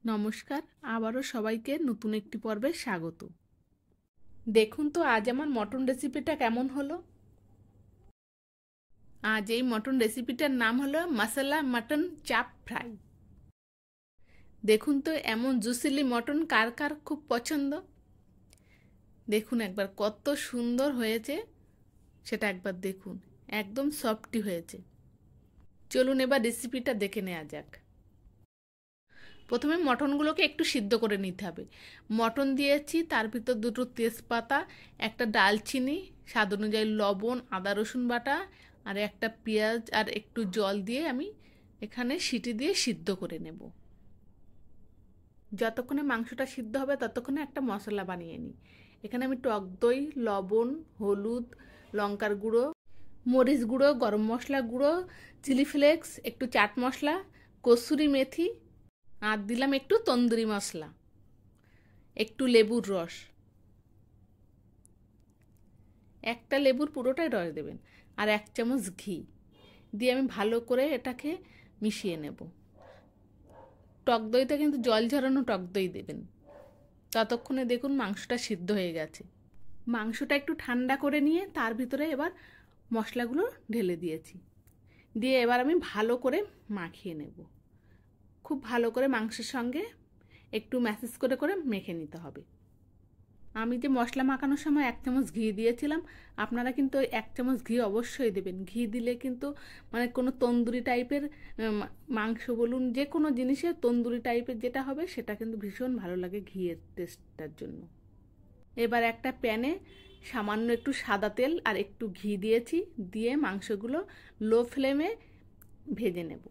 নমস্কার, আবারও সবাইকে নতুন একটি পর্বে স্বাগত। দেখুন তো আজ আমার মটন রেসিপিটা কেমন হলো। আজ এই মটন রেসিপিটার নাম হলো মশলা মটন চাপ ফ্রাই। দেখুন তো এমন জুসিলি মটন কার কার খুব পছন্দ। দেখুন একবার কত সুন্দর হয়েছে, সেটা একবার দেখুন, একদম সফটি হয়েছে। চলুন এবার রেসিপিটা দেখে নেওয়া যাক। প্রথমে মটনগুলোকে একটু সিদ্ধ করে নিতে হবে। মটন দিয়েছি, তার ভিতর দুটো তেজপাতা, একটা ডালচিনি, স্বাদ অনুযায়ী লবণ, আদা রসুন বাটা আর একটা পেঁয়াজ আর একটু জল দিয়ে আমি এখানে সিটি দিয়ে সিদ্ধ করে নেব। যতক্ষণে মাংসটা সিদ্ধ হবে ততক্ষণে একটা মশলা বানিয়ে নিই। এখানে আমি টক দই, লবণ, হলুদ, লঙ্কার গুঁড়ো, মরিচ গুঁড়ো, গরম মশলা গুঁড়ো, চিলি ফ্লেক্স, একটু চাট মশলা, কসুরি মেথি আর দিলাম একটু তন্দুরি মশলা, একটু লেবুর রস, একটা লেবুর পুরোটাই রস দেবেন, আর 1 চামচ ঘি দিয়ে আমি ভালো করে এটাকে মিশিয়ে নেব। টক দইতে কিন্তু জল ঝরানো টক দই দেবেন। ততক্ষণে দেখুন মাংসটা সিদ্ধ হয়ে গেছে। মাংসটা একটু ঠান্ডা করে নিয়ে তার ভিতরে এবার মশলাগুলো ঢেলে দিয়েছি, দিয়ে এবার আমি ভালো করে মাখিয়ে নেব। খুব ভালো করে মাংসের সঙ্গে একটু ম্যাসেজ করে করে মেখে নিতে হবে। আমি যে মশলা মাখানোর সময় 1 চামচ ঘি দিয়েছিলাম, আপনারা কিন্তু 1 চামচ ঘি অবশ্যই দেবেন। ঘি দিলে কিন্তু মানে কোনো তন্দুরি টাইপের মাংস বলুন, যে কোনো জিনিসের তন্দুরি টাইপের যেটা হবে সেটা কিন্তু ভীষণ ভালো লাগে ঘিয়ের টেস্টটার জন্য। এবার একটা প্যানে সামান্য একটু সাদা তেল আর একটু ঘি দিয়েছি, দিয়ে মাংসগুলো লো ফ্লেমে ভেজে নেব।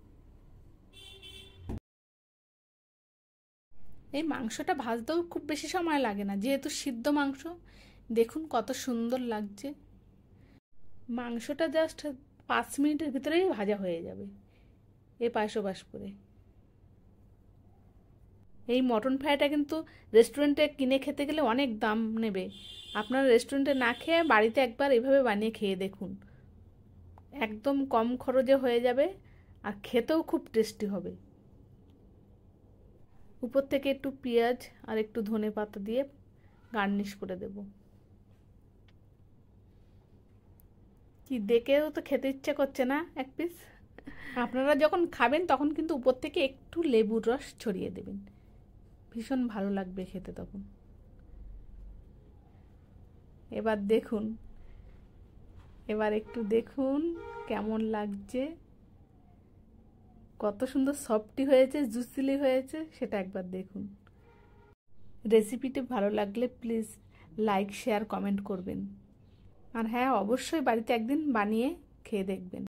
এই মাংসটা ভাজতেও খুব বেশি সময় লাগে না, যেহেতু সিদ্ধ মাংস। দেখুন কত সুন্দর লাগছে। মাংসটা জাস্ট 5 মিনিটের ভিতরেই ভাজা হয়ে যাবে এপাশ ওপাশ করে। এই মটন ফ্রাইটা কিন্তু রেস্টুরেন্টে কিনে খেতে গেলে অনেক দাম নেবে। আপনারা রেস্টুরেন্টে না খেয়ে বাড়িতে একবার এভাবে বানিয়ে খেয়ে দেখুন, একদম কম খরচে হয়ে যাবে আর খেতেও খুব টেস্টি হবে। উপর থেকে একটু পেঁয়াজ আর একটু ধনেপাতা দিয়ে গার্নিশ করে দেব। কি দেখেও তো খেতে ইচ্ছে করছে না এক পিস। আপনারা যখন খাবেন তখন কিন্তু উপর থেকে একটু লেবুর রস ছড়িয়ে দেবেন, ভীষণ ভালো লাগবে খেতে তখন। এবার দেখুন, এবার একটু দেখুন কেমন লাগছে, কত সুন্দর সফটি হয়েছে, জুসিলি হয়েছে, সেটা একবার দেখুন। রেসিপিটি ভালো লাগলে প্লিজ লাইক, শেয়ার, কমেন্ট করবেন। আর হ্যাঁ, অবশ্যই বাড়িতে একদিন বানিয়ে খেয়ে দেখবেন।